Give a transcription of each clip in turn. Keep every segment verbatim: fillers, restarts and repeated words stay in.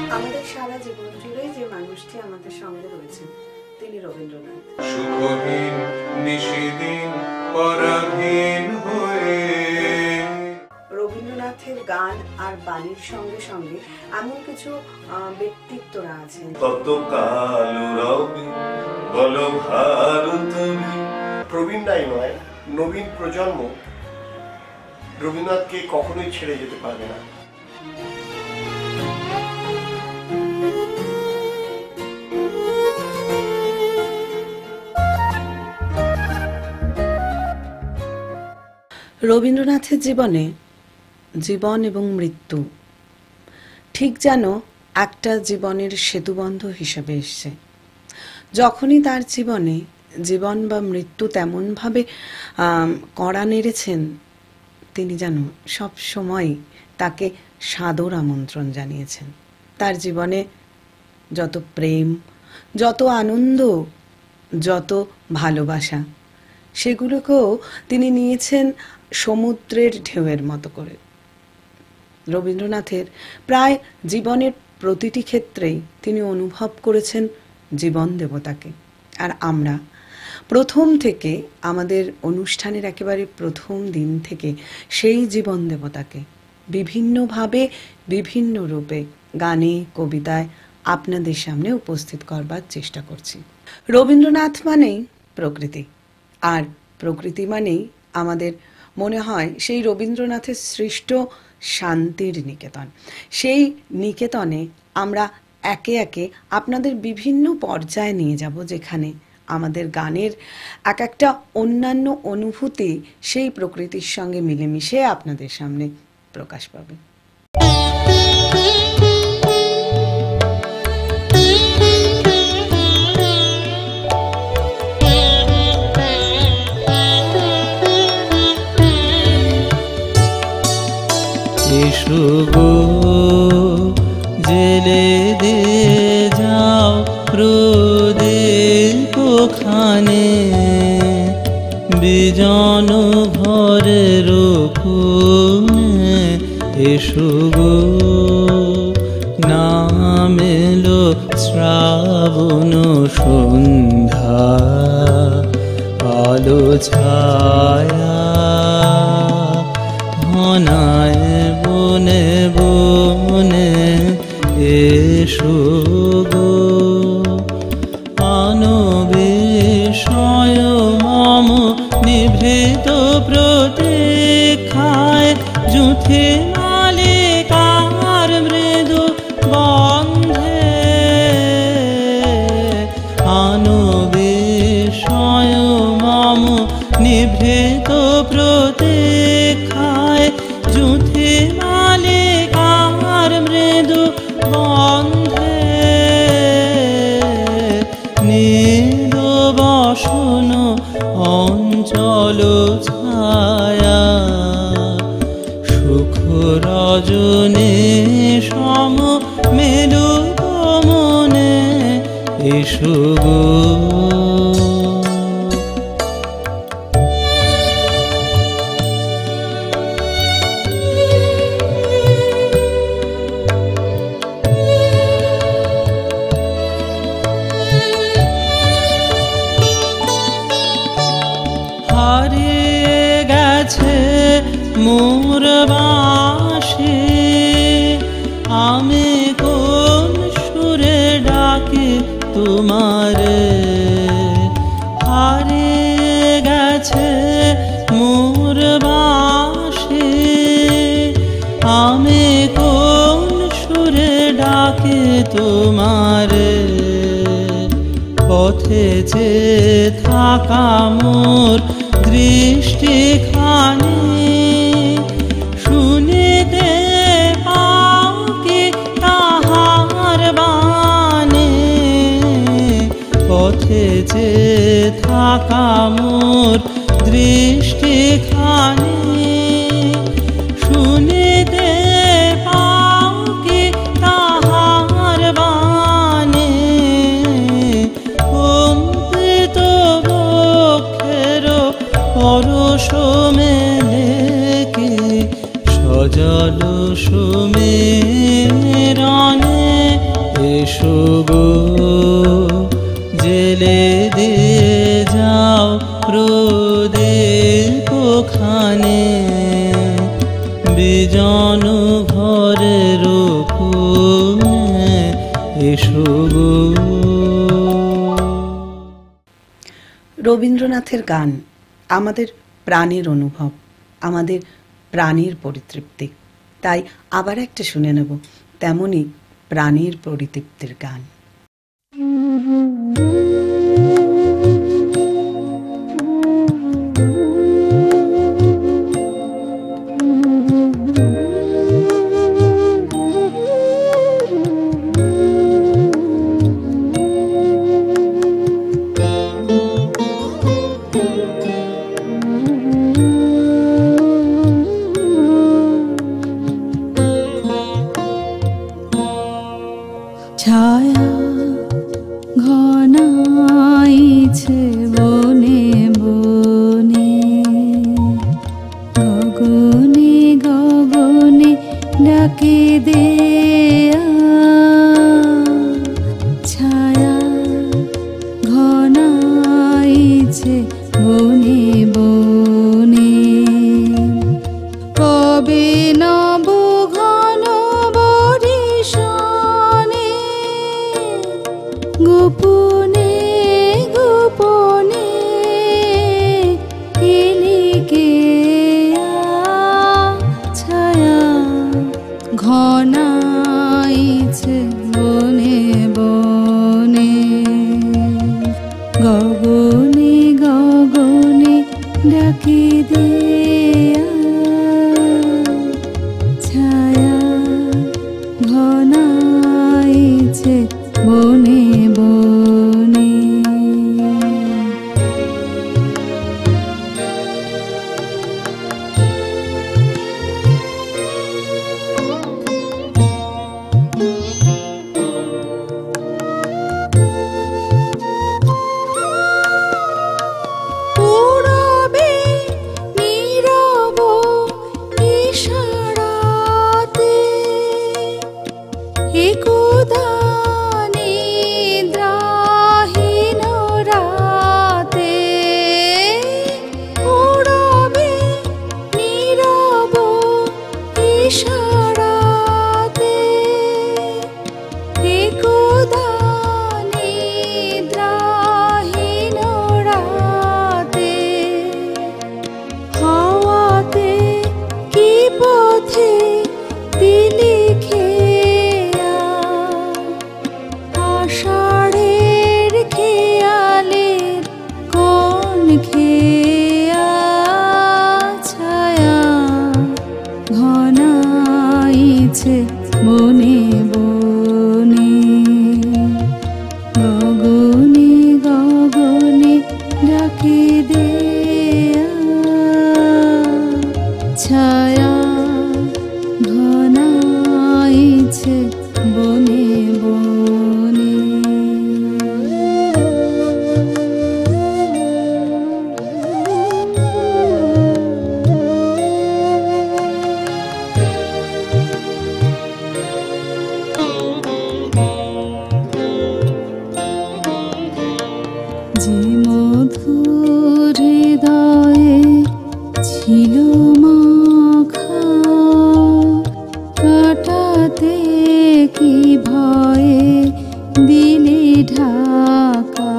আমাদের সারা জীবন জুড়ে যে মানুষটি আমাদের সঙ্গে রয়েছেন তিনি রবীন্দ্রনাথ। সুখহীন নিশিদিন পরাধীন হয়ে রবীন্দ্রনাথের গান আর বাণীর সঙ্গে সঙ্গে এমন কিছু ব্যক্তিত্বরা আছেন। তত কালো রবি বলো ভারত প্রবীণ নাই নয়, নবীন প্রজন্ম রবীন্দ্রনাথকে কখনোই ছেড়ে যেতে পারবে না। রবীন্দ্রনাথের জীবনে জীবন এবং মৃত্যু ঠিক যেন একটা জীবনের সেতুবন্ধ হিসেবে এসছে। যখনই তার জীবনে জীবন বা মৃত্যু তেমনভাবে কড়া নেড়েছেন, তিনি যেন সব সময় তাকে সাদর আমন্ত্রণ জানিয়েছেন। তার জীবনে যত প্রেম, যত আনন্দ, যত ভালোবাসা, সেগুলোকেও তিনি নিয়েছেন সমুদ্রের ঢেউয়ের মতো করে। রবীন্দ্রনাথের প্রায় জীবনের প্রতিটি ক্ষেত্রেই তিনি অনুভব করেছেন জীবন দেবতাকে। আর আমরা প্রথম থেকে আমাদের অনুষ্ঠানের একেবারে প্রথম দিন থেকে সেই জীবন দেবতাকে বিভিন্নভাবে বিভিন্ন রূপে গানে, কবিতায় আপনাদের সামনে উপস্থিত করবার চেষ্টা করছি। রবীন্দ্রনাথ মানেই প্রকৃতি, আর প্রকৃতি মানেই আমাদের মনে হয় সেই রবীন্দ্রনাথের সৃষ্ট শান্তির নিকেতন। সেই নিকেতনে আমরা একে একে আপনাদের বিভিন্ন পর্যায়ে নিয়ে যাব, যেখানে আমাদের গানের এক একটা অন্যান্য অনুভূতি সেই প্রকৃতির সঙ্গে মিলেমিশে আপনাদের সামনে প্রকাশ পাবে। এসো গো জেলে দিয়ে যাও প্রদীপ খানে, বিজন ঘরের কোণে এসো গো। নাম এলো শ্রাবণ সন্ধ্যা, আলো ছায়া ঘনায় বনে বনে এসো গো। আনবিষয় মম নিভৃত প্রতীক্ষায় জুথে মালিকার মৃদু বন্ধে। আনবিষয় মম নিভৃত প্রতীক্ষায় জুথে মালিকার মৃদু বন্ধে। নীল বসন অঞ্চল ছায়া, সুখ রজনী সম মেলু মনে এসো গো। হারিয়ে গেছে মোর বাঁশি, আমি কোন সুরে ডাকি তোমারে। হারিয়ে গেছে মোর বাঁশি, আমি কোন সুরে ডাকি তোমারে। পথে যে থাকা মোর দৃষ্টিখানি, শুনিতে পাও কি তাহার বাণী। পথে যে থাকা মোর দৃষ্টিখানি, শুনিতে পাও কি তাহার বাণী। কম্পিত বক্ষের পরশ মেলে কি সজল সুমেরনে এসো গো জেলে দে যাও প্রদীপ খানে, বিজন ঘরের কোণে এসো গো। রবীন্দ্রনাথের গান আমাদের প্রাণের অনুভব, আমাদের প্রাণের পরিতৃপ্তি। তাই আবার একটা শুনে নেব তেমনই প্রাণের পরিতৃপ্তির গান। ছায়া ঘনাইছে বনে বনে, গগনে গগনে ডাকে দেয়া। ছায়া ঘনাইছে বনে বনে, কবে নব ঘন বরিশানে, গোপনে গোপনে এলিকে ছায়া ঘনাইছে বনে বনে, গগনে গগনে ডাকি দেয়া। ছায়া ঘনাইছে বনে বনে। উড়াবে নীরব ইশারাতে, একদা নিদ্রাহীন রাতে। উড়াবে নীরব ইশারাতে, একদা নিদ্রাহীন রাতে। হাওয়াতে কি পথে দিলি খেয়া, আষাঢ়ের খেয়ালের কোন খেয়া। ছায়া ঘনাইছে বনে বনে, গগনে গগনে ডাকি দেয়া। ছায়া ঘনাইছে বনে বনে। যে মধুর হৃদয়ে ছিল মাখা, কাটাতে কি ভয়ে দিলি ঢাকা।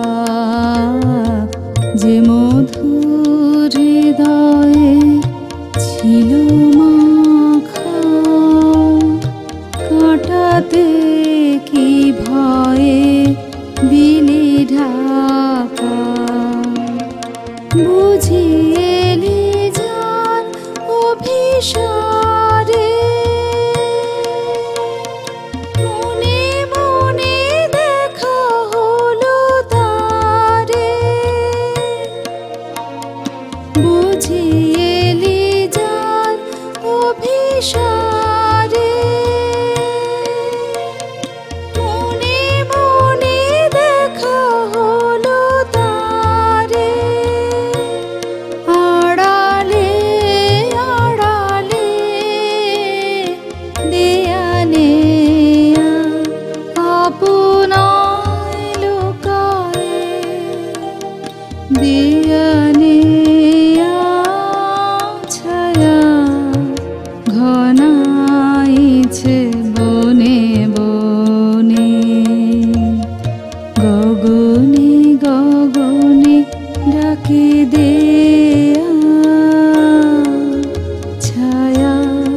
যে মধুর হৃদয়ে ছিল মাখা, কাটাতে কি ভয়ে দিলি ঢাকা। বুঝিয়েলি জান অভিসারে, ঘনাইছে বনে বনে গগনে গগনে ডাকে দেয়া ছায়া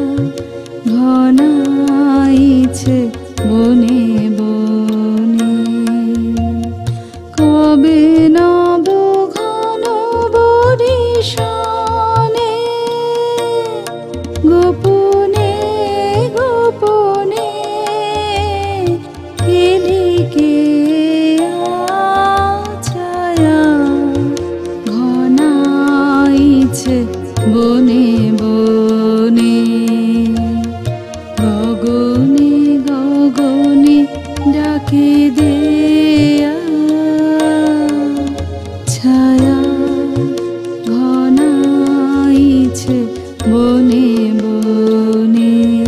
ঘনাইছে বনে বনে কবে নব ঘন বরিশানে গোপনে গোপনে এলিকে ছায়া ঘনাইছে বনে বনে গগনে গগনে ডাকে দেয়া ছায়া ঘনাইছে বনে বনে।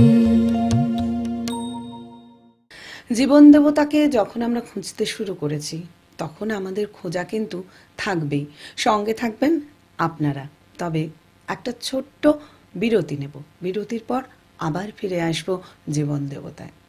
জীবন দেবতাকে যখন আমরা খুঁজতে শুরু করেছি তখন আমাদের খোঁজা কিন্তু থাকবেই, সঙ্গে থাকবেন আপনারা। তবে একটা ছোট্ট বিরতি নেব, বিরতির পর আবার ফিরে আসবো জীবন দেবতায়।